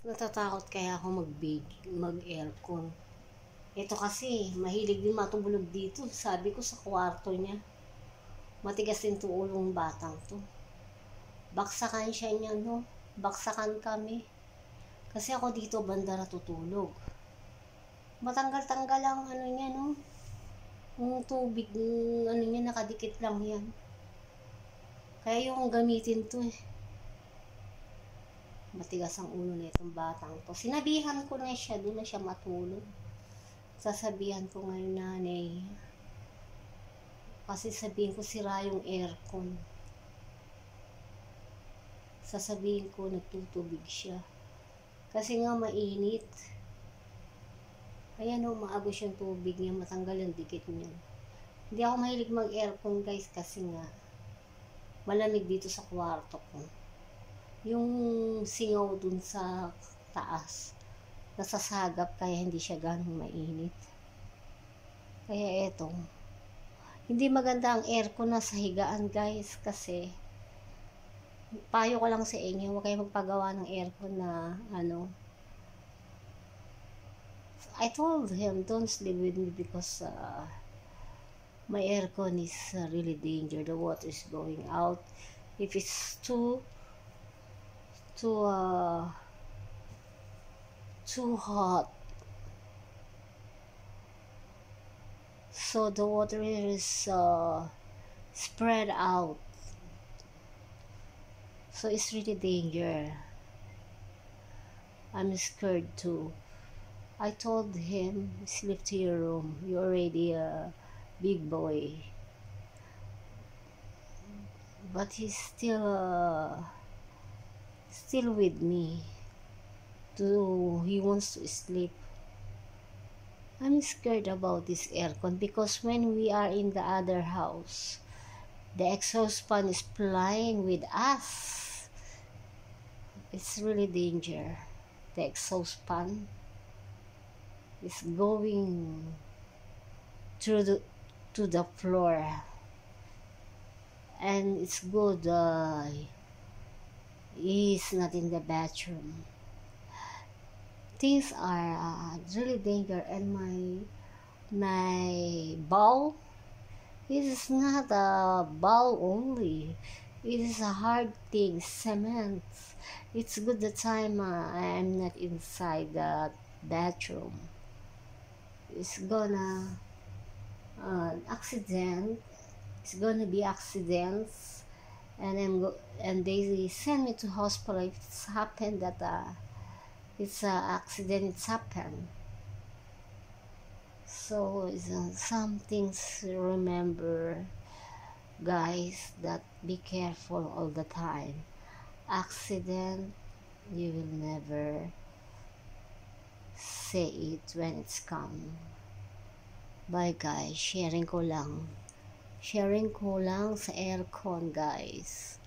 Natatakot kaya ako mag-aircon. Ito kasi, mahilig din matulog dito. Sabi ko sa kwarto niya. Matigas din to ulong batang to. Baksakan siya niya, no? Baksakan kami. Kasi ako dito banda natutulog. Matanggal-tanggal ang ano niya, no? Yung tubig, ano niya, nakadikit lang yan. Kaya yung gamitin to eh. Matigas ang ulo na itong batang to. Sinabihan ko na siya, doon na siya matulog. Sasabihan ko ngayon, nanay. Kasi sabihin ko sira yung aircon. Sasabihin ko nagtutubig siya. Kasi nga mainit. Ayan o, maagos yung tubig niya, matanggal yung dikit niya. Hindi ako mahilig mag-aircon guys kasi nga malamig dito sa kwarto ko. Yung singaw dun sa taas, nasasagap kaya hindi siya ganong mainit. Kaya eto, hindi maganda ang aircon na sa higaan guys kasi payo ko lang sa inyo, huwag kayo magpagawa ng aircon na ano. I told him, don't sleep with me because my aircon is really dangerous. The water is going out. If it's too hot, so the water is spread out. So it's really danger. I'm scared too. I told him, sleep to your room. You're already a big boy. But he's still with me. He wants to sleep. I'm scared about this aircon because when we are in the other house, the exhaust fan is flying with us. It's really danger. The exhaust fan is going to the floor, and it's good he's not in the bathroom. Things are really danger, and my bowl, it is not a bowl only, it is a hard thing, cement. It's good the time I'm not inside the bathroom. It's gonna accident. It's gonna be accidents, and they send me to hospital if it's happened that it's accident. It's happened. So some things to remember, guys, that be careful all the time. Accident, you will never say it when it's come. Bye guys, sharing ko lang sa aircon guys.